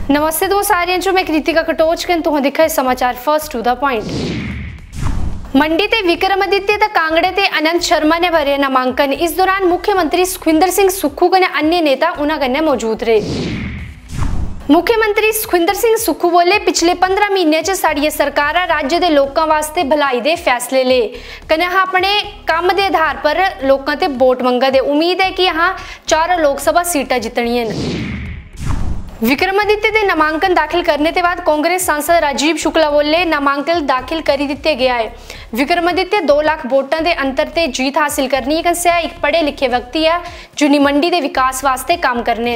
नमस्ते दोस्त, सारियां जो मैं कृतिका कटोच कन तुहां दिखा समाचार first to the point. Mandi ते विक्रमादित्य ते कांगड़े ते अनंत शर्मा ने भरे नामांकन। इस दौरान मुख्यमंत्री सुखविंदर सिंह सुक्खू कने अन्य नेता उन्हां कन्ने मौजूद रहे। मुख्यमंत्री सुखविंदर सिंह सुक्खू बोले, पिछले 15 महीने च साड़ी सरकार राज्य के लोगों वास्ते भलाई दे फैसले ले कने अपने काम के आधार पर लोगों ते वोट मंगा दे। उम्मीद है कि यहाँ 4 लोकसभा सीटां जितनियां। विक्रमादित्य के नामांकन दाखिल करने के बाद कांग्रेस सांसद राजीव शुक्ला बोले, नामांकन दाखिल करी दिते गया है। विक्रमादित्य 2 लाख वोटां के अंतर से जीत हासिल करनी है। एक पढ़े लिखे व्यक्ति है जो मंडी के विकास वास्ते काम करने।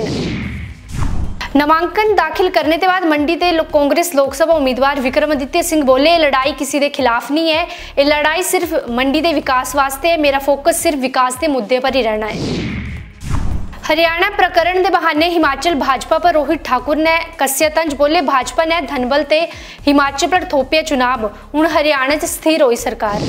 नामांकन दाखिल करने के बाद मंडी के कांग्रेस लोकसभा उम्मीदवार विक्रमादित्य सिंह बोले, लड़ाई किसी के खिलाफ नहीं है, ये लड़ाई सिर्फ मंडी के विकास वास्ते है। मेरा फोकस सिर्फ विकास के मुद्दे पर ही रहना है। हरियाणा प्रकरण के बहाने हिमाचल भाजपा पर रोहित ठाकुर ने कस्या तंज बोले, भाजपा ने धनबल ते हिमाचल पर थोपे चुनाव, हुण हरियाणा च स्थिर हुई सरकार।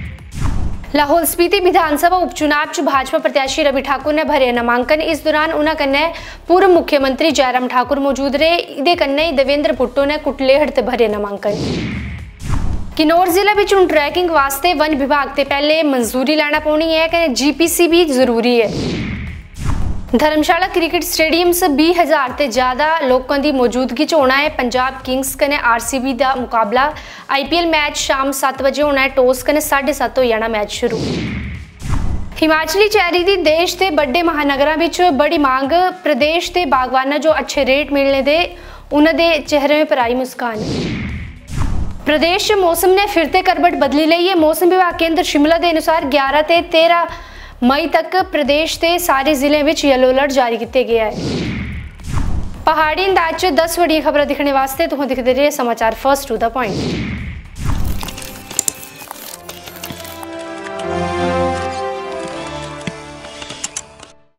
लाहौल स्पीति विधानसभा उपचुनाव च भाजपा प्रत्याशी रवि ठाकुर ने भरे नामांकन। इस दौरान उन्हां कन्ने पूर्व मुख्यमंत्री जयराम ठाकुर मौजूद रहे। इहदे कन्ने देवेंद्र भुट्टो ने कुटलेहड़ ते भरे नामांकन। किन्नौर जिले में हुण ट्रैकिंग वास्ते वन विभाग ते पहले मंजूरी लैना पौनी है कि जीपीसी भी जरूरी है। धर्मशाला क्रिकेट स्टेडियम से 20,000 से ज्यादा लोगों की मौजूदगी च होना है पंजाब किंग्स कने आरसीबी का मुकाबला। आईपीएल मैच शाम 7 बजे होना है। टॉस कने 7:30 हो जाना मैच शुरू। हिमाचली चेरी की देश के बड़े महानगरों में बड़ी मांग। प्रदेश के बागवाना जो अच्छे रेट मिलने दे उन्होंने चेहरे में पर आई मुस्कान। प्रदेश मौसम ने फिर से करवट बदली ली है। मौसम विभाग केंद्र शिमला के अनुसार 11 से 13 मई तक प्रदेश के सारे जिले में येलो अलर्ट जारी किया गया है। पहाड़ी अंदाज 10 बड़ी खबर दिखने वास्ते तुम दिखते रहे समाचार फर्स्ट टू द पॉइंट।